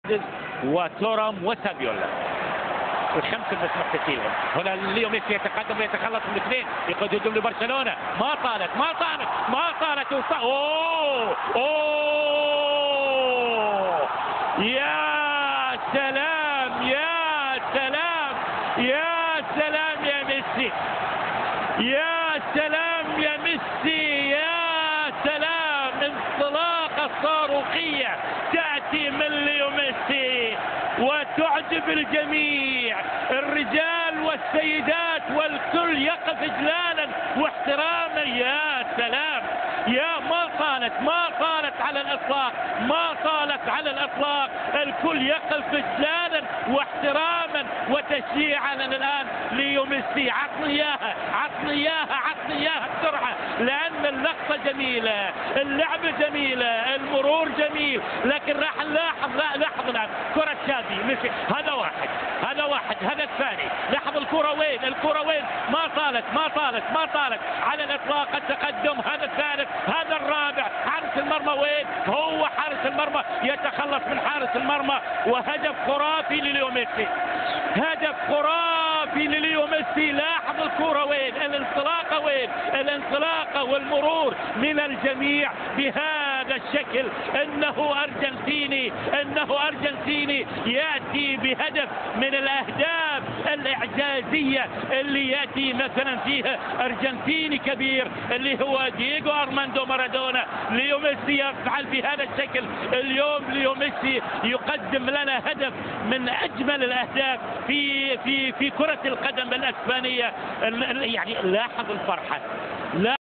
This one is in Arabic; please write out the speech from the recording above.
وتورام وسابيولا الخمسه المسموح فيهم. هنا ليو ميسي يتقدم ويتخلص من الاثنين يقدم لبرشلونه. ما طالت اوه يا سلام يا سلام يا سلام يا ميسي، يا سلام يا ميسي، يا سلام. انطلاقه صاروخيه تاتي من ليو ميسي وتعجب الجميع، الرجال والسيدات والكل يقف اجلالا واحتراما. يا سلام، يا ما طالت على الاطلاق، ما طالت على الاطلاق. الكل يقف اجلالا واحتراما وتشجيعا الان ليو ميسي. عطني اياها بسرعه، لان اللقطه جميله، اللعبه جميله، المرور جميل، لكن راح لاحظ الان كره تشافي ميسي. هذا واحد، هذا الثاني. لاحظ الكره وين، ما طالت على الاطلاق. التقدم، هذا الثالث، هذا الرابع. حارس المرمى وين؟ هو حارس المرمى يتخلص من حارس المرمى، وهدف خرافي لليو ميسي، هدف خرافي لليو ميسي. لاحظ الكره وين، الانطلاقه والمرور من الجميع بهذا الشكل. انه ارجنتيني ياتي بهدف من الاهداف الاعجازيه اللي ياتي مثلا فيها ارجنتيني كبير اللي هو دييغو ارماندو مارادونا. ليو ميسي يفعل بهذا الشكل. اليوم ليو ميسي يقدم لنا هدف من اجمل الاهداف في كرة القدم الاسبانية. يعني لاحظ الفرحة.